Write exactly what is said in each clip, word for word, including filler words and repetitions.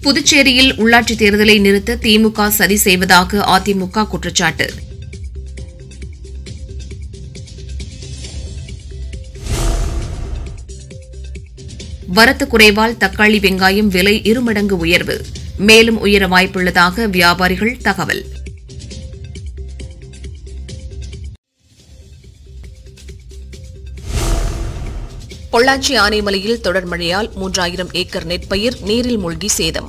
புதுச்சேரியில் உள்ளாட்சித் தேர்தலை நிறுத்த திமுக சதி செய்வதாக அதிமுக குற்றச்சாட்டு. வரத்து குறைவால் தக்காளி வெங்காயம் விலை இருமடங்கு உயர்வு, மேலும் உயர வாய்ப்புள்ளதாக வியாபாரிகள் தகவல். பொள்ளாச்சி ஆனைமலையில் தொடர் மழையால் மூன்றாயிரம் ஏக்கர் நெற்பயிர் நீரில் மூழ்கி சேதம்.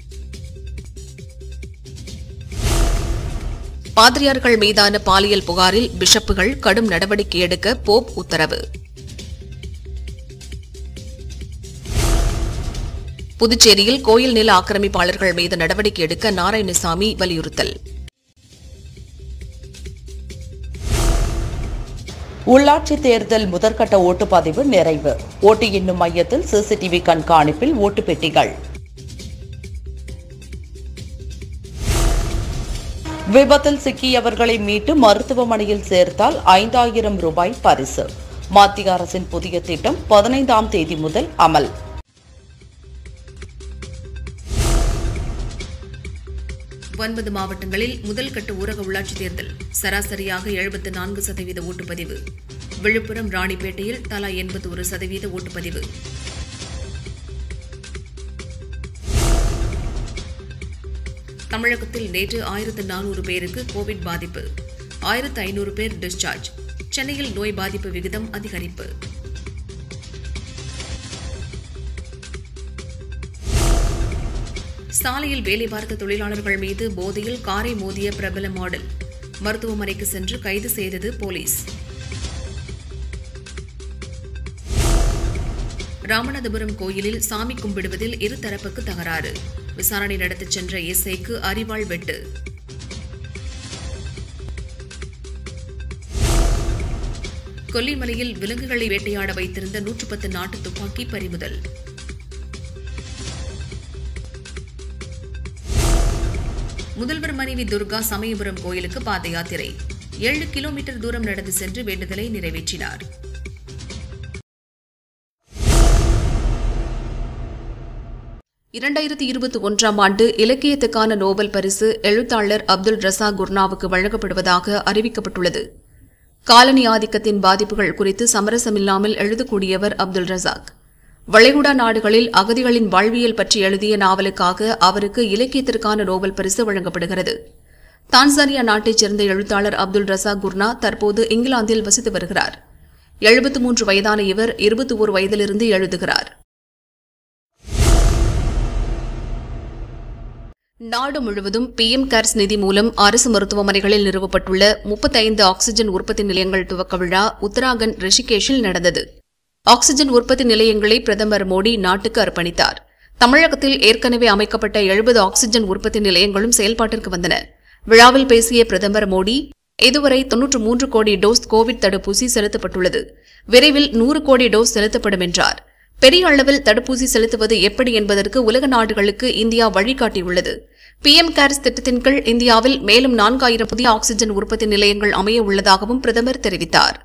பாதிரியார்கள் மீதான பாலியல் புகாரில் பிஷப்புகள் கடும் நடவடிக்கை எடுக்க போப் உத்தரவு. புதுச்சேரியில் கோயில் நில ஆக்கிரமிப்பாளர்கள் மீது நடவடிக்கை எடுக்க நாராயணசாமி வலியுறுத்தல். உள்ளாட்சி தேர்தல் முதற்கட்ட ஓட்டுப்பதிவு நிறைவு. ஓட்டு எண்ணும் மையத்தில் சிசிடிவி கண்காணிப்பில் ஓட்டுப்பெட்டிகள். விபத்தில் சிக்கியவர்களை மீட்டு மருத்துவமனையில் சேர்த்தால் ஐந்தாயிரம் ரூபாய் பரிசு. மத்திய அரசின் புதிய திட்டம் பதினைந்தாம் தேதி முதல் அமல். ஒன்பது மாவட்டங்களில் முதல்கட்ட ஊரக உள்ளாட்சித் தேர்தல் சராசரியாக எழுபத்து நான்கு சதவீத ஓட்டுப்பதிவு. விழுப்புரம், ராணிப்பேட்டையில் தலா எண்பத்தி ஒரு சதவீத ஓட்டுப்பதிவு. தமிழகத்தில் நேற்று ஆயிரத்து நானூறு பேருக்கு கோவிட் பாதிப்பு, ஆயிரத்து ஐநூறு பேர் டிஸ்சார்ஜ். சென்னையில் நோய் பாதிப்பு விகிதம் அதிகரிப்பு. சாலையில் வேலை பார்த்த தொழிலாளர்கள் மீது போதையில் காரை மோதிய பிரபல மாடல். மருத்துவமனைக்கு சென்று கைது செய்தது போலீஸ். ராமநாதபுரம் கோயிலில் சாமி கும்பிடுவதில் இருதரப்புக்கு தகராறு. விசாரணை நடத்தச் சென்ற எஸ்ஐக்கு அரிவாள் வெட்டு. கொல்லிமலையில் விலங்குகளை வேட்டையாட வைத்திருந்த நூற்று பத்து நாட்டு துப்பாக்கி பறிமுதல். முதல்வர் மனைவி துர்கா சமயபுரம் கோயிலுக்கு பாத யாத்திரை. ஏழு கிலோமீட்டர் தூரம் நடந்து சென்று வேண்டுதலை நிறைவேற்றினார். இரண்டாயிரத்தி இருபத்தி ஒன்றாம் ஆண்டு இலக்கியத்துக்கான நோபல் பரிசு எழுத்தாளர் அப்துல் ரசாக் குர்னாவுக்கு வழங்கப்படுவதாக அறிவிக்கப்பட்டுள்ளது. காலனி ஆதிக்கத்தின் பாதிப்புகள் குறித்து சமரசமில்லாமல் எழுதக்கூடியவர் அப்துல் ரசாக். வளைகுடா நாடுகளில் அகதிகளின் வாழ்வியல் பற்றி எழுதிய நாவலுக்காக அவருக்கு இலக்கியத்திற்கான நோபல் பரிசு வழங்கப்படுகிறது. தான்சானியா நாட்டைச் சேர்ந்த எழுத்தாளர் அப்துல் ரசாக் குர்னா தற்போது இங்கிலாந்தில் வசித்து வருகிறார். எழுபத்து மூன்று வயதான இவர் இருபத்தி ஒரு வயதிலிருந்து எழுதுகிறார். நாடு முழுவதும் பிஎம் கேர்ஸ் நிதி மூலம் அரசு மருத்துவமனைகளில் நிறுவப்பட்டுள்ள முப்பத்தைந்து ஆக்ஸிஜன் உற்பத்தி நிலையங்கள் துவக்க விழா உத்தராகண்ட் ரிஷிகேஷில் நடந்தது. ஆக்ஸிஜன் உற்பத்தி நிலையங்களை பிரதமர் மோடி நாட்டுக்கு அர்ப்பணித்தார். தமிழகத்தில் ஏற்கனவே அமைக்கப்பட்ட எழுபது ஆக்ஸிஜன் உற்பத்தி நிலையங்களும் செயல்பாட்டிற்கு வந்தன. விழாவில் பேசிய பிரதமர் மோடி, இதுவரை தொன்னூற்று மூன்று கோடி டோஸ் கோவிட் தடுப்பூசி செலுத்தப்பட்டுள்ளது. விரைவில் நூறு கோடி டோஸ் செலுத்தப்படும் என்றார். பெரிய அளவில் தடுப்பூசி செலுத்துவது எப்படி என்பதற்கு உலக நாடுகளுக்கு இந்தியா வழிகாட்டியுள்ளது. பிஎம் கேர்ஸ் திட்டத்தின் கீழ் இந்தியாவில் மேலும் நான்காயிரம் புதிய ஆக்ஸிஜன் உற்பத்தி நிலையங்கள் அமைய உள்ளதாகவும் பிரதமர் தெரிவித்தார்.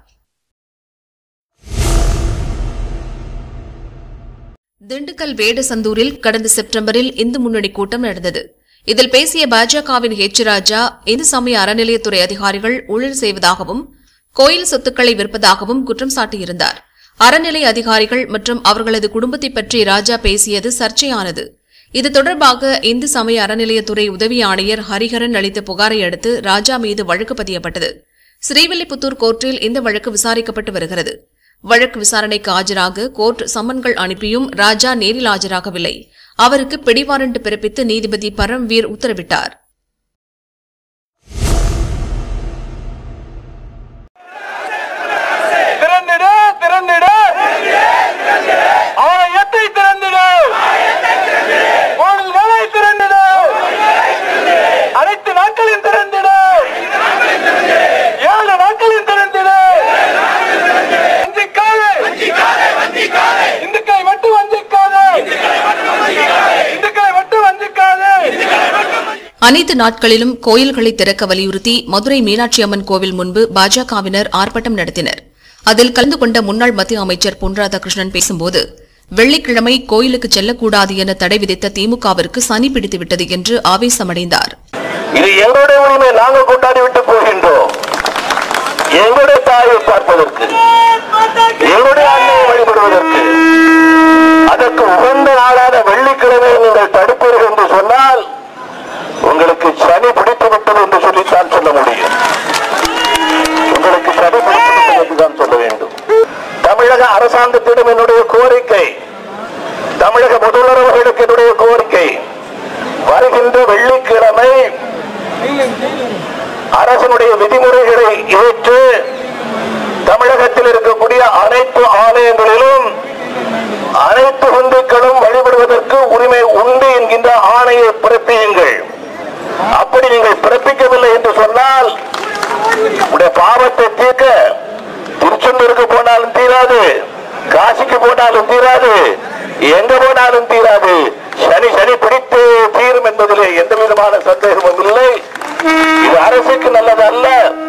திண்டுக்கல் வேடசந்தூரில் கடந்த செப்டம்பரில் இந்து முன்னணி கூட்டம் நடந்தது. இதில் பேசிய பாஜகவின் ஹெச் ராஜா, இந்து சமய அறநிலையத்துறை அதிகாரிகள் ஊழல் செய்வதாகவும் கோயில் சொத்துக்களை விற்பதாகவும் குற்றம் சாட்டியிருந்தார். அறநிலை அதிகாரிகள் மற்றும் அவர்களது குடும்பத்தை பற்றி ராஜா பேசியது சர்ச்சையானது. இது தொடர்பாக இந்து சமய அறநிலையத்துறை உதவி ஆணையர் ஹரிஹரன் அளித்த புகாரை அடுத்து ராஜா மீது வழக்கு பதியப்பட்டது. ஸ்ரீவில்லிபுத்தூர் கோர்ட்டில் இந்த வழக்கு விசாரிக்கப்பட்டு வருகிறது. வழக்கு விசாரணைக்கு ஆஜராக கோர்ட் சம்மன்கள் அனுப்பியும் ராஜா நேரில் ஆஜராகவில்லை. அவருக்கு பிடிவாரண்ட் பிறப்பித்து நீதிபதி பரம்வீர் உத்தரவிட்டார். அனைத்து நாட்களிலும் கோயில்களை திறக்க வலியுறுத்தி மதுரை மீனாட்சி அம்மன் கோவில் முன்பு பாஜகவினர் ஆர்ப்பாட்டம் நடத்தினர். அதில் கலந்து கொண்ட முன்னாள் மத்திய அமைச்சர் பொன் ராதாகிருஷ்ணன் பேசும்போது, வெள்ளிக்கிழமை கோயிலுக்கு செல்லக்கூடாது என தடை விதித்த திமுகவிற்கு சனி பிடித்துவிட்டது என்று ஆவேசமடைந்தார். இது எங்களுடைய உரிமை, நாங்கள் கொண்டாடி விட்டு போகின்றோம். எங்களுடைய தாயை பார்ப்பதற்கு, எங்களுடைய அன்னையை வழிபடுவதற்கு, அதற்கு உகந்த நாளான வெள்ளிக்கிழமை நீங்கள் தடுப்பீர்கள் என்று சொன்னால் உங்களுக்கு சனி பிடித்து விட்டது என்று சொல்லித்தான் சொல்ல முடியும். உங்களுக்கு சனி பிடித்து விட்டது என்றுதான் சொல்ல வேண்டும். தமிழக அரசாங்கத்திடம் என்னுடைய கோரிக்கை, தமிழக முதல்வர்களுக்கு என்னுடைய கோரிக்கை, வருகின்ற வெள்ளிக்கிழமை அரசனுடைய விதிமுறைகளை ஏற்று தமிழகத்தில் இருக்கக்கூடிய அனைத்து ஆலயங்களிலும் அனைத்து இந்துக்களும் வழிபடுவதற்கு உரிமை உண்டு என்கின்ற ஆணையை பிறப்பியுங்கள். அப்படி நீங்கள் பிறப்பிக்கவில்லை என்று சொன்னால் உடைய பாவத்தை தீர்க்க திருச்செந்தூருக்கு போனாலும் தீராது, காசிக்கு போனாலும் தீராது, எங்க போனாலும் தீராது. சனி சனி பிடித்து தீரும் என்பதிலே எந்த விதமான சந்தேகமும் இல்லை. இது அரசுக்கு நல்லது அல்ல.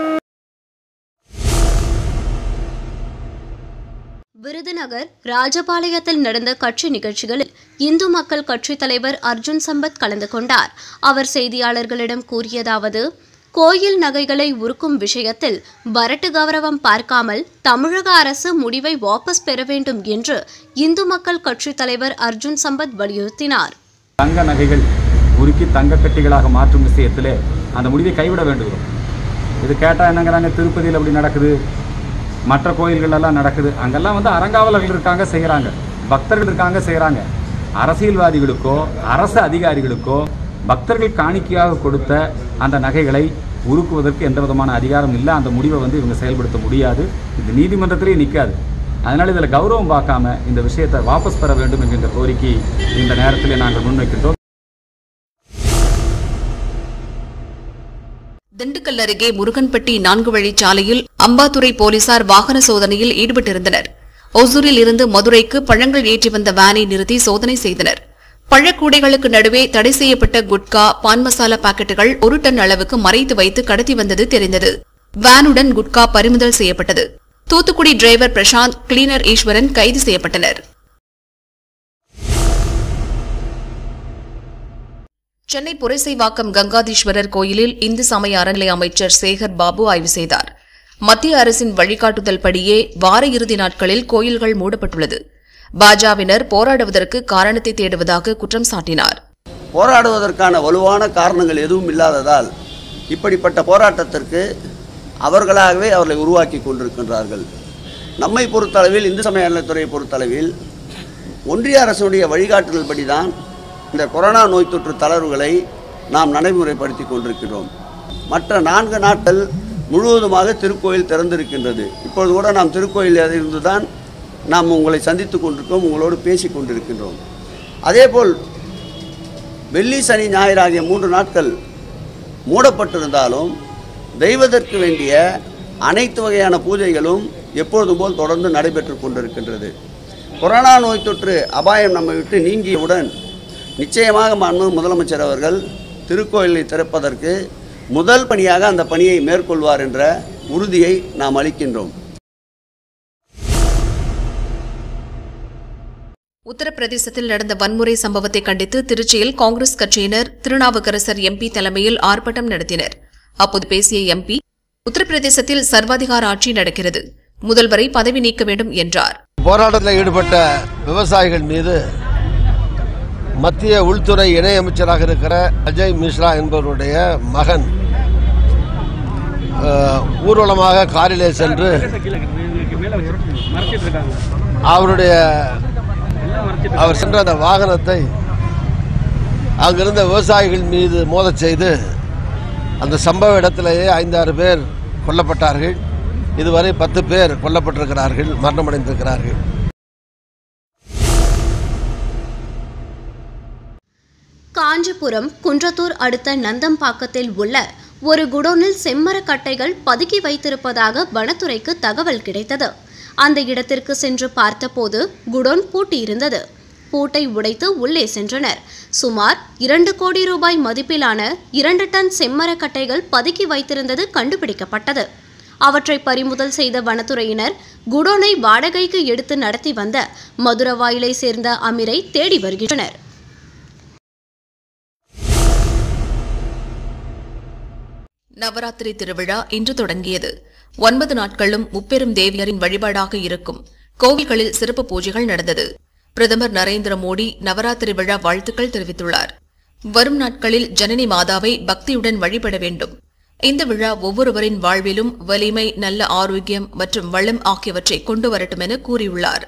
விருதுநகர் ராஜபாளையத்தில் நடந்த கட்சி நிகழ்ச்சிகளில் இந்து மக்கள் கட்சித் தலைவர் அர்ஜுன் சம்பத் கலந்து கொண்டார். அவர் செய்தியாளர்களிடம் கூறியதாவது: கோயில் நகைகளை உருக்கும் விஷயத்தில் வரட்டு கௌரவம் பார்க்காமல் தமிழக அரசு முடிவை வாபஸ் பெற வேண்டும் என்று இந்து மக்கள் கட்சித் தலைவர் அர்ஜுன் சம்பத் வலியுறுத்தினார். தங்க நகைகள் உருக்கி தங்க கட்டிகளாக மாற்றும் விஷயத்திலே அந்த முடிவை கைவிட வேண்டுகிறோம். இது கேட்டால் என்னங்கிறாங்க, திருப்பதியில் அப்படி நடக்குது, மற்ற கோயில்களெல்லாம் நடக்குது. அங்கெல்லாம் வந்து அறங்காவலர்கள் இருக்காங்க, செய்கிறாங்க, பக்தர்கள் இருக்காங்க, செய்கிறாங்க. அரசியல்வாதிகளுக்கோ அரசு அதிகாரிகளுக்கோ பக்தர்கள் காணிக்கையாக கொடுத்த அந்த நகைகளை உருக்குவதற்கு எந்த விதமான அதிகாரம் இல்லை. அந்த முடிவை வந்து இவங்க செயல்படுத்த முடியாது. இது நீதிமன்றத்திலேயே நிற்காது. அதனால் இதில் கௌரவம் பார்க்காம இந்த விஷயத்தை வாபஸ் பெற வேண்டும் என்கின்ற கோரிக்கை இந்த நேரத்தில் நாங்கள் முன்வைக்கின்றோம். திண்டுக்கல் அருகே முருகன்பட்டி நான்கு வழிச்சாலையில் அம்பாத்துறை போலீசார் வாகன சோதனையில் ஈடுபட்டிருந்தனர். ஒசூரில் இருந்து மதுரைக்கு பழங்கள் ஏற்றி வந்த வேனை நிறுத்தி சோதனை செய்தனர். பழக்கூடைகளுக்கு நடுவே தடை செய்யப்பட்ட குட்கா, பான் மசாலா பாக்கெட்டுகள் ஒரு டன் அளவுக்கு மறைத்து வைத்து கடத்தி வந்தது தெரிந்தது. வேனுடன் குட்கா பறிமுதல் செய்யப்பட்டது. தூத்துக்குடி டிரைவர் பிரசாந்த், கிளீனர் ஈஸ்வரன் கைது செய்யப்பட்டனர். சென்னை புரசைவாக்கம் கங்காதீஸ்வரர் கோயிலில் இந்து சமய அறநிலை அமைச்சர் சேகர் பாபு ஆய்வு செய்தார். மத்திய அரசின் வழிகாட்டுதல் படியே வார இறுதி நாட்களில் கோயில்கள் மூடப்பட்டுள்ளது. பாஜகவினர் போராடுவதற்கு காரணத்தை தேடுவதாக குற்றம் சாட்டினார். போராடுவதற்கான வலுவான காரணங்கள் எதுவும் இல்லாததால் இப்படிப்பட்ட போராட்டத்திற்கு அவர்களாகவே அவர்களை உருவாக்கி கொண்டிருக்கின்றார்கள். நம்மை பொறுத்தளவில், இந்து சமய அறநிலையத்துறையை பொறுத்தளவில் ஒன்றிய அரசுடைய வழிகாட்டுதல் படிதான் இந்த கொரோனா நோய் தொற்று தளர்வுகளை நாம் நடைமுறைப்படுத்தி கொண்டிருக்கிறோம். மற்ற நான்கு நாட்கள் முழுவதுமாக திருக்கோயில் திறந்திருக்கின்றது. இப்பொழுது கூட நாம் திருக்கோயிலில் இருந்து தான் நாம் உங்களை சந்தித்து கொண்டிருக்கோம், உங்களோடு பேசி கொண்டிருக்கின்றோம். அதேபோல் வெள்ளி, சனி, ஞாயிறு ஆகிய மூன்று நாட்கள் மூடப்பட்டிருந்தாலும் தெய்வத்திற்கு வேண்டிய அனைத்து வகையான பூஜைகளும் எப்பொழுதும் போல் தொடர்ந்து நடைபெற்று கொண்டிருக்கின்றது. கொரோனா நோய் தொற்று அபாயம் நம்மை விட்டு நீங்கியவுடன் நிச்சயமாக மாண்பு முதலமைச்சர் அவர்கள் திருக்கோயிலை திறப்பதற்கு முதல் பணியாக அந்த பணியை மேற்கொள்வார் என்ற உறுதியை நாம் அளிக்கின்றோம். உத்தரப்பிரதேசத்தில் நடந்த வன்முறை சம்பவத்தை கண்டித்து திருச்சியில் காங்கிரஸ் கட்சியினர் திருநாவுக்கரசர் எம்பி தலைமையில் ஆர்ப்பாட்டம் நடத்தினர். அப்போது பேசிய எம்பி, உத்தரப்பிரதேசத்தில் சர்வாதிகார ஆட்சி நடக்கிறது, முதல்வரை பதவி நீக்க வேண்டும் என்றார். போராட்டத்தில் ஈடுபட்ட விவசாயிகள் மீது மத்திய உள்துறை இணையமைச்சராக இருக்கிற அஜய் மிஸ்ரா என்பவருடைய மகன் ஊர்வலமாக காரிலே சென்று அவருடைய அவர் சென்ற அந்த வாகனத்தை அங்கிருந்த விவசாயிகள் மீது மோதச் செய்து அந்த சம்பவ இடத்திலேயே ஐந்தாறு பேர் கொல்லப்பட்டார்கள். இதுவரை பத்து பேர் கொல்லப்பட்டிருக்கிறார்கள், மரணமடைந்திருக்கிறார்கள். காஞ்சிபுரம் குன்றத்தூர் அடுத்த நந்தம்பாக்கத்தில் உள்ள ஒரு குடோனில் செம்மரக்கட்டைகள் பதுக்கி வைத்திருப்பதாக வனத்துறைக்கு தகவல் கிடைத்தது. அந்த இடத்திற்கு சென்று பார்த்தபோது குடோன் பூட்டியிருந்தது. பூட்டை உடைத்து உள்ளே சென்றனர். சுமார் இரண்டு கோடி ரூபாய் மதிப்பிலான இரண்டு டன் செம்மரக்கட்டைகள் பதுக்கி வைத்திருந்தது கண்டுபிடிக்கப்பட்டது. அவற்றை பறிமுதல் செய்த வனத்துறையினர் குடோனை வாடகைக்கு எடுத்து நடத்தி வந்த மதுரவாயிலை சேர்ந்த அமீரை தேடி வருகின்றனர். நவராத்திரி திருவிழா இன்று தொடங்கியது. ஒன்பது நாட்களும் முப்பெரும் தேவியரின் வழிபாடாக இருக்கும் கோவில்களில் சிறப்பு பூஜைகள் நடந்தது. பிரதமர் நரேந்திர மோடி நவராத்திரி விழா வாழ்த்துக்கள் தெரிவித்துள்ளார். வரும் நாட்களில் ஜனனி மாதாவை பக்தியுடன் வழிபட வேண்டும். இந்த விழா ஒவ்வொருவரின் வாழ்விலும் வலிமை, நல்ல ஆரோக்கியம் மற்றும் வளம் ஆகியவற்றை கொண்டு வரட்டும் என கூறியுள்ளார்.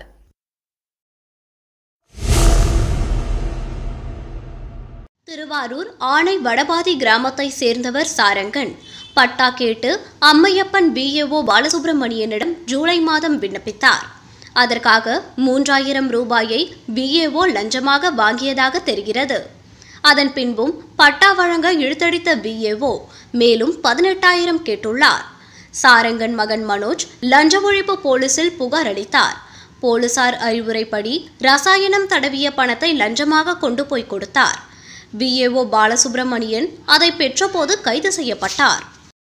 திருவாரூர் ஆனை வடபாதி கிராமத்தை சேர்ந்தவர் சாரங்கன். பட்டா கேட்டு அம்மையப்பன் பிஏஓ பாலசுப்ரமணியனிடம் ஜூலை மாதம் விண்ணப்பித்தார். அதற்காக மூன்றாயிரம் ரூபாயை பிஏஓ லஞ்சமாக வாங்கியதாக தெரிகிறது. அதன் பின்பும் பட்டா வழங்க இழுத்தடித்த பிஏஓ மேலும் பதினெட்டாயிரம் கேட்டுள்ளார். சாரங்கன் மகன் மனோஜ் லஞ்ச ஒழிப்பு போலீசில் புகார் அளித்தார். போலீசார் அறிவுரைப்படி ரசாயனம் தடவிய பணத்தை லஞ்சமாக கொண்டு போய் கொடுத்தார். பிஏஓ பாலசுப்ரமணியன் அதை பெற்றபோது கைது செய்யப்பட்டார்.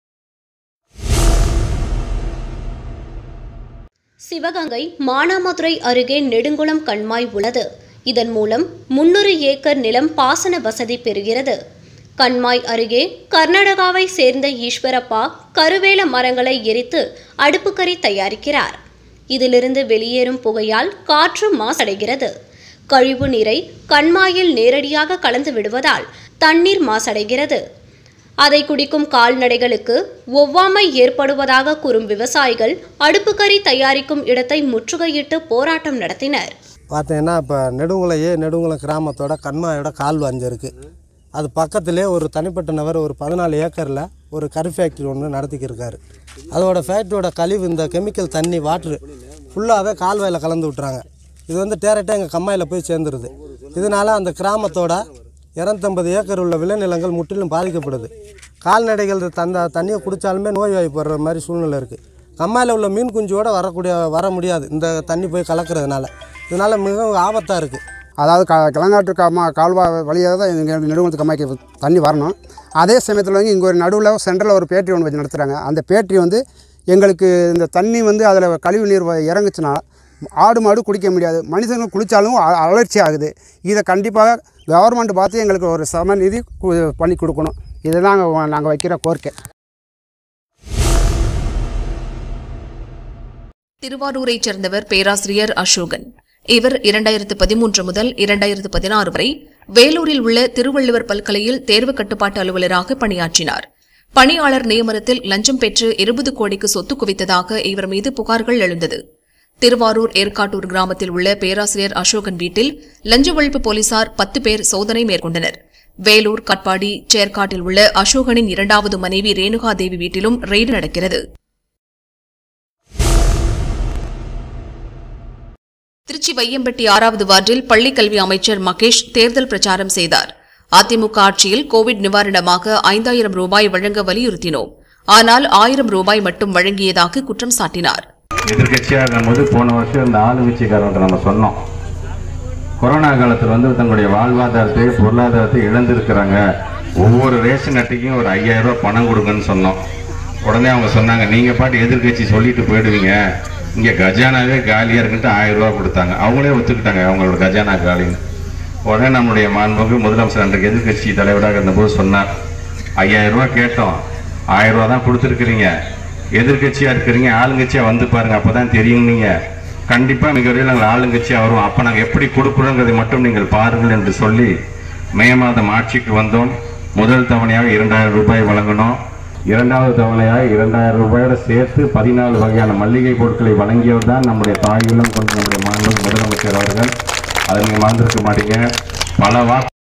சிவகங்கை மானாமதுரை அருகே நெடுங்குளம் கண்மாய் உள்ளது. இதன் மூலம் முன்னூறு ஏக்கர் நிலம் பாசன வசதி பெறுகிறது. கண்மாய் அருகே கர்நாடகாவை சேர்ந்த ஈஸ்வரப்பா கருவேல மரங்களை எரித்து அடுப்புக்கறி தயாரிக்கிறார். இதிலிருந்து வெளியேறும் புகையால் காற்று மாசடைகிறது. கழிவு நீரை கண்மாயில் நேரடியாக கலந்து விடுவதால் தண்ணீர் மாசடைகிறது. அதை குடிக்கும் கால்நடைகளுக்கு ஒவ்வாமை ஏற்படுவதாக கூறும் விவசாயிகள் அடுப்புக்கறி தயாரிக்கும் இடத்தை முற்றுகையிட்டு போராட்டம் நடத்தினர். பார்த்தீங்கன்னா இப்போ நெடுங்குளம் ஏ நெடுங்குளம் கிராமத்தோட கண்மாயோட கால்வாய் அஞ்சு இருக்குது. அது பக்கத்திலே ஒரு தனிப்பட்ட நபர் ஒரு பதினாலு ஏக்கரில் ஒரு கரு ஃபேக்ட்ரி ஒன்று நடத்திக்கிருக்காரு. அதோட ஃபேக்ட்ரியோட கழிவு இந்த கெமிக்கல் தண்ணி வாட்ரு ஃபுல்லாகவே கால்வாயில் கலந்து விட்டுறாங்க. இது வந்து டேரெக்டாக எங்கள் கம்மாயில் போய் சேர்ந்துருது. இதனால் அந்த கிராமத்தோட இரநூத்தம்பது ஏக்கர் உள்ள விளைநிலங்கள் முற்றிலும் பாதிக்கப்படுது. கால்நடைகள் தந்த தண்ணியை குடித்தாலுமே நோய் வாய்ப்படுற மாதிரி சூழ்நிலை இருக்குது. கம்மாயில் உள்ள மீன் குஞ்சோடு வரக்கூடிய வர முடியாது இந்த தண்ணி போய் கலக்கிறதுனால. இதனால் மிகவும் ஆபத்தாக இருக்குது. அதாவது க கிளங்காட்டு காமா கால்வாய் வழியாக தான் எங்கள் நெடுங்குளத்து கம்மாய்க்கு தண்ணி வரணும். அதே சமயத்தில் வந்து இங்கே ஒரு நடுவில் சென்ட்ரலில் ஒரு பேட்டரி ஒன்று வச்சு நடத்துகிறாங்க. அந்த பேட்டரி வந்து எங்களுக்கு இந்த தண்ணி வந்து அதில் கழிவு நீர் இறங்குச்சுன்னா ஆடு மாடு குடிக்க முடியாது. மனுஷங்க குளித்தாலும் அலர்ச்சி ஆகுது. இதை கண்டிப்பாக கவர்மெண்ட் பார்த்து எங்களுக்கு ஒரு சமநிதி பண்ணி கொடுக்கணும். இதுதான் நாங்கள் வைக்கிற கோரிக்கை. திருவாரூரைச் சேர்ந்தவர் பேராசிரியர் அசோகன். இவர் இரண்டாயிரத்து பதிமூன்று முதல் இரண்டாயிரத்து பதினாறு வரை வேலூரில் உள்ள திருவள்ளுவர் பல்கலையில் தேர்வு கட்டுப்பாட்டு அலுவலராக பணியாற்றினார். பணியாளர் நியமனத்தில் லஞ்சம் பெற்று இருபது கோடிக்கு சொத்து குவித்ததாக இவர் மீது புகார்கள் எழுந்தது. திருவாரூர் ஏற்காட்டூர் கிராமத்தில் உள்ள பேராசிரியர் அசோகன் வீட்டில் லஞ்ச ஒழிப்பு போலீசார் பத்து பேர் சோதனை மேற்கொண்டனர். வேலூர், கட்பாடி, சேர்க்காட்டில் உள்ள அசோகனின் இரண்டாவது மனைவி ரேணுகா தேவி வீட்டிலும் ரெய்டு நடக்கிறது. திருச்சி வையம்பட்டி ஆறாவது வார்டில் பள்ளிக்கல்வி அமைச்சர் மகேஷ் தேர்தல் பிரச்சாரம் செய்தார். அதிமுக ஆட்சியில் கோவிட் நிவாரணமாக ஐந்தாயிரம் ரூபாய் வழங்க வலியுறுத்தினோம். ஆனால் ஆயிரம் ரூபாய் மட்டும் வழங்கியதாக குற்றம் சாட்டினார். எதிர்கட்சியாக இருக்கும்போது போன வருஷம் இந்த ஆளுங்கட்சிக்காரர்கிட்ட நம்ம சொன்னோம், கொரோனா காலத்தில் வந்து தங்களுடைய வாழ்வாதாரத்தை பொருளாதாரத்தை இழந்திருக்கிறாங்க, ஒவ்வொரு ரேஷன் அட்டைக்கும் ஒரு ஐயாயிரம் ரூபாய் பணம் கொடுங்கன்னு சொன்னோம். உடனே அவங்க சொன்னாங்க, நீங்கள் பாட்டு எதிர்கட்சி சொல்லிட்டு போயிடுவீங்க, இங்கே கஜானாவே காலியாக இருக்குன்ட்டு ஆயிரம் ரூபா கொடுத்தாங்க. அவங்களே ஒத்துக்கிட்டாங்க அவங்களோட கஜானா காலின்னு. உடனே நம்முடைய மாண்புமிகு முதலமைச்சர் அன்றைக்கு எதிர்கட்சி தலைவராக இருந்தபோது சொன்னார், ஐயாயிரம் ரூபா கேட்டோம், ஆயிரம் ரூபா தான் கொடுத்துருக்குறீங்க, எதிர்கட்சியாக இருக்கிறீங்க, ஆளுங்கட்சியாக வந்து பாருங்கள், அப்போ தான் தெரியும், நீங்கள் கண்டிப்பாக மிக விரைவில் நாங்கள் ஆளுங்கட்சியாக வரும், அப்போ நாங்கள் எப்படி கொடுக்குறோங்கிறதை மட்டும் நீங்கள் பாருங்கள் என்று சொல்லி மே மாதம் ஆட்சிக்கு வந்தோம். முதல் தவணையாக இரண்டாயிரம் ரூபாய் வழங்கணும். இரண்டாவது தவணையாக இரண்டாயிரம் ரூபாயோட சேர்த்து பதினாலு வகையான மல்லிகை பொருட்களை வழங்கியவர் தான் நம்முடைய தாயுள்ளம் கொண்டு நம்முடைய மாண்பு முதலமைச்சர் அவர்கள். அதை நீங்கள் மறந்துருக்க மாட்டீங்க. பல வா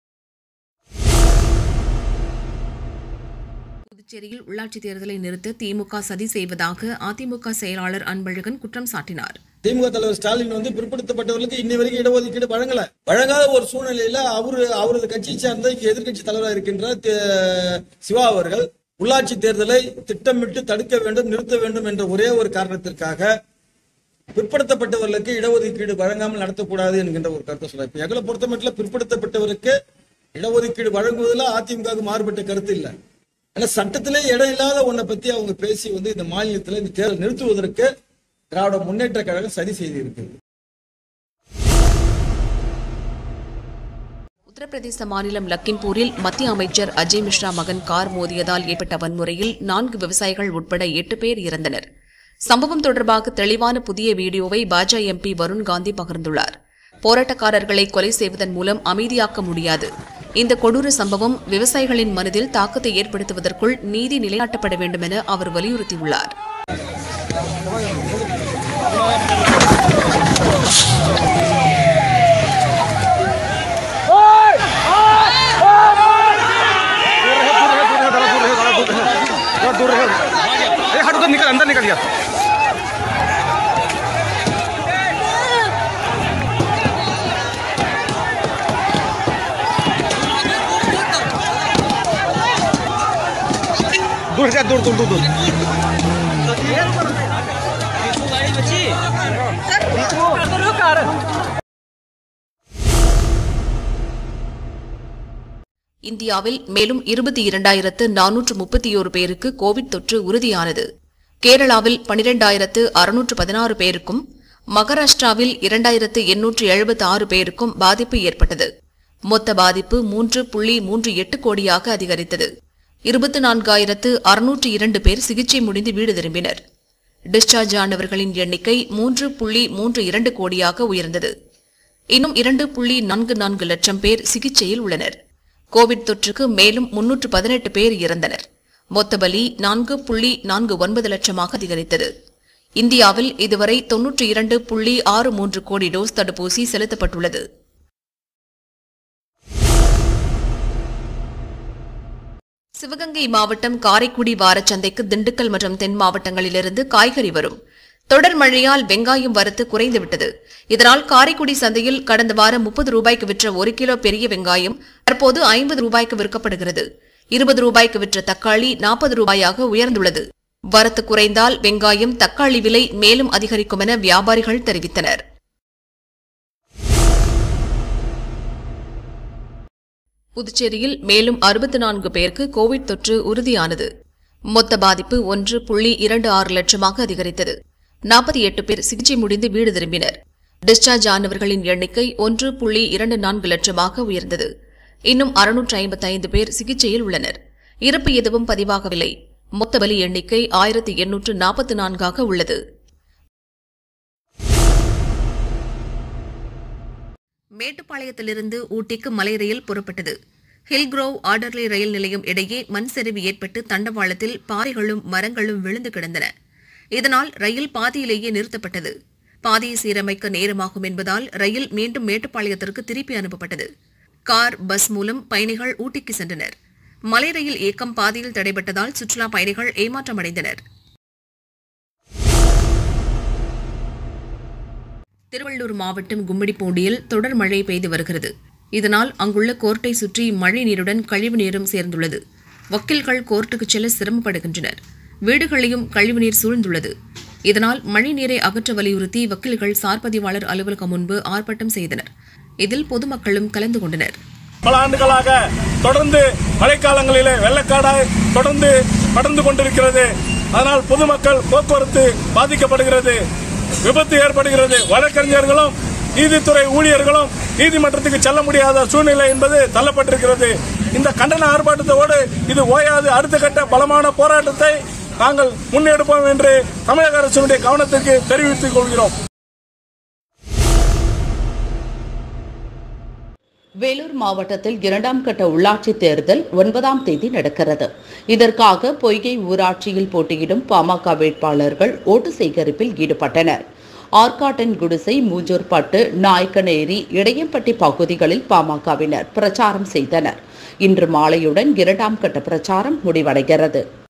புதுச்சேரியில் உள்ளாட்சி தேர்தலை நிறுத்த திமுக சதி செய்வதாக அதிமுக செயலாளர் அன்பழகன் குற்றம் சாட்டினார். திமுக தலைவர் ஸ்டாலின் வந்து பிற்படுத்தப்பட்டவர்களுக்கு இன்னி வரைக்கும் இடஒதுக்கீடு வழங்கல வழங்காத ஒரு சூழ்நிலையில அவரு அவரது கட்சியை சார்ந்த எதிர்கட்சி தலைவராக இருக்கின்ற சிவா அவர்கள் உள்ளாட்சி தேர்தலை திட்டமிட்டு தடுக்க வேண்டும், நிறுத்த வேண்டும் என்ற ஒரே ஒரு காரணத்திற்காக பிற்படுத்தப்பட்டவர்களுக்கு இடஒதுக்கீடு வழங்காமல் நடத்தக்கூடாது என்கின்ற ஒரு கருத்தை சொல்ல. இப்ப எங்களை பொறுத்த மட்டும் பிற்படுத்தப்பட்டவருக்கு இடஒதுக்கீடு வழங்குவதில் அதிமுக மாறுபட்ட கருத்து இல்லை. ஆனா சட்டத்திலே இடம் இல்லாத ஒன்றை பத்தி அவங்க பேசி வந்து இந்த மாநிலத்தில் இந்த தேர்தல் நிறுத்துவதற்கு திராவிட முன்னேற்ற கழகம் சதி செய்திருக்கு. உத்தரப்பிரதேச மாநிலம் லக்கிம்பூரில் மத்திய அமைச்சர் அஜய் மிஸ்ரா மகன் கார் மோதியதால் ஏற்பட்ட வன்முறையில் நான்கு விவசாயிகள் உட்பட எட்டு பேர் இறந்தனர். சம்பவம் தொடர்பாக தெளிவான புதிய வீடியோவை பாஜக எம்பி வருண் காந்தி பகிர்ந்துள்ளார். போராட்டக்காரர்களை கொலை செய்வதன் மூலம் அமைதியாக்க முடியாது. இந்த கொடூர சம்பவம் விவசாயிகளின் மனதில் தாக்கத்தை ஏற்படுத்துவதற்குள் நீதி நிலைநாட்டப்பட வேண்டும் என அவர் வலியுறுத்தியுள்ளார். निकल अंदर निकल गया। दूर जा दूर दूर दूर दूर இந்தியாவில் மேலும் இருபத்தி இரண்டாயிரத்து நானூற்று முப்பத்தி ஒரு பேருக்கு கோவிட் தொற்று உறுதியானது. கேரளாவில் பனிரெண்டாயிரத்து அறுநூற்று பதினாறு பேருக்கும் மகாராஷ்டிராவில் இரண்டாயிரத்து எண்ணூற்று எழுபத்தி ஆறு பேருக்கும் பாதிப்பு ஏற்பட்டது. மொத்த பாதிப்பு மூன்று புள்ளி மூன்று எட்டு கோடியாக அதிகரித்தது. இருபத்தி நான்காயிரத்து அறுநூற்று இரண்டு பேர் சிகிச்சை முடிந்து வீடு திரும்பினர். டிஸ்சார்ஜ் ஆனவர்களின் எண்ணிக்கை மூன்று புள்ளி மூன்று இரண்டு கோடியாக உயர்ந்தது. இன்னும் இரண்டு புள்ளி நான்கு நான்கு லட்சம் பேர் சிகிச்சையில் உள்ளனர். கோவிட் தொற்றுக்கு மேலும் முன்னூற்று பதினெட்டு பேர் இறந்தனர். மொத்த பலி நான்கு புள்ளி நான்கு ஒன்பது லட்சமாக அதிகரித்தது. இந்தியாவில் இதுவரை தொன்னூற்றி இரண்டு புள்ளி ஆறு மூன்று கோடி டோஸ் தடுப்பூசி செலுத்தப்பட்டுள்ளது. சிவகங்கை மாவட்டம் காரைக்குடி வாரச்சந்தைக்கு திண்டுக்கல் மற்றும் தென் மாவட்டங்களிலிருந்து காய்கறி வரும். தொடர் மழையால் வெங்காயம் வரத்து குறைந்துவிட்டது. இதனால் காரைக்குடி சந்தையில் கடந்த வாரம் முப்பது ரூபாய்க்கு விற்ற ஒரு கிலோ பெரிய வெங்காயம் தற்போது ஐம்பது ரூபாய்க்கு விற்கப்படுகிறது. இருபது ரூபாய்க்கு விற்ற தக்காளி நாற்பது ரூபாயாக உயர்ந்துள்ளது. வரத்து குறைந்தால் வெங்காயம், தக்காளி விலை மேலும் அதிகரிக்கும் என வியாபாரிகள் தெரிவித்தனர். புதுச்சேரியில் மேலும் அறுபத்தி நான்கு பேருக்கு கோவிட் தொற்று உறுதியானது. மொத்த பாதிப்பு ஒன்று புள்ளி இரண்டு ஆறு லட்சமாக அதிகரித்தது. நாற்பத்தி எட்டு பேர் சிகிச்சை முடிந்து வீடு திரும்பினர். டிஸ்சார்ஜ் ஆனவர்களின் எண்ணிக்கை ஒன்று புள்ளி இரண்டு நான்கு லட்சமாக உயர்ந்தது. இன்னும் அறுநூற்று ஐம்பத்தி ஐந்து பேர் சிகிச்சையில் உள்ளனர். இறப்பு எதுவும் பதிவாகவில்லை. மொத்த பலி எண்ணிக்கை ஆயிரத்தி எண்ணூற்று நாற்பத்தி நான்காக உள்ளது. மேட்டுப்பாளையத்திலிருந்து ஊட்டிக்கு மலை ரயில் புறப்பட்டது. ஹில்க்ரோவ் ஆர்டர்லி ரயில் நிலையம் இடையே மண் சரிவு ஏற்பட்டு தண்டவாளத்தில் பாறைகளும் மரங்களும் விழுந்து கிடந்தன. இதனால் ரயில் பாதியிலேயே நிறுத்தப்பட்டது. பாதையை சீரமைக்க நேரமாகும் என்பதால் ரயில் மீண்டும் மேட்டுப்பாளையத்திற்கு திருப்பி அனுப்பப்பட்டது. கார், பஸ் மூலம் பயணிகள் ஊட்டிக்கு சென்றனர். மலை ரயில் இயக்கம் பாதியில் தடைபட்டதால் சுற்றுலா பயணிகள் ஏமாற்றமடைந்தனர். திருவள்ளூர் மாவட்டம் கும்மிடிப்பூண்டியில் தொடர் மழை பெய்து வருகிறது. இதனால் அங்குள்ள கோர்ட்டை சுற்றி மழை நீருடன் கழிவு நீரும் சேர்ந்துள்ளது. வக்கீல்கள் கோர்ட்டுக்கு செல்ல சிரமப்படுகின்றனர். வீடுகளையும் கழிவுநீர் சூழ்ந்துள்ளது. இதனால் மழை நீரை அகற்ற வலியுறுத்தி வக்கீல்கள் சார்பதிவாளர் அலுவலகம் முன்பு ஆர்ப்பாட்டம் செய்தனர். இதில் பொதுமக்களும் கலந்து கொண்டனர். பல ஆண்டுகளாக தொடர்ந்து மழைக்காலங்களிலே வெள்ளக்காடாய் தொடர்ந்து படர்ந்து கொண்டிருக்கிறது. அதனால் பொதுமக்கள் போக்குவரத்து பாதிக்கப்படுகிறது, விபத்து ஏற்படுகிறது. வழக்கறிஞர்களும் நீதித்துறை ஊழியர்களும் நீதிமன்றத்துக்கு செல்ல முடியாத சூழ்நிலை என்பது தள்ளப்பட்டிருக்கிறது. இந்த கண்டன ஆர்ப்பாட்டத்தோடு இது ஓயாது. அடுத்த கட்ட பலமான போராட்டத்தை நாங்கள் முன்னெடுப்போம் என்று தமிழக அரசுடைய கவனத்திற்கு தெரிவித்துக் கொள்கிறோம். வேலூர் மாவட்டத்தில் இரண்டாம் கட்ட உள்ளாட்சி தேர்தல் ஒன்பதாம் தேதி நடக்கிறது. இதற்காக பொய்கை ஊராட்சியில் போட்டியிடும் பாமக வேட்பாளர்கள் ஓட்டு சேகரிப்பில் ஈடுபட்டனர். ஆர்காட்டன் குடிசை, மூஞ்சூர்பட்டு, நாயக்கனேரி, இடையம்பட்டி பகுதிகளில் பாமகவினர் பிரச்சாரம் செய்தனர். இன்று மாலையுடன் இரண்டாம் கட்ட பிரச்சாரம் முடிவடைகிறது.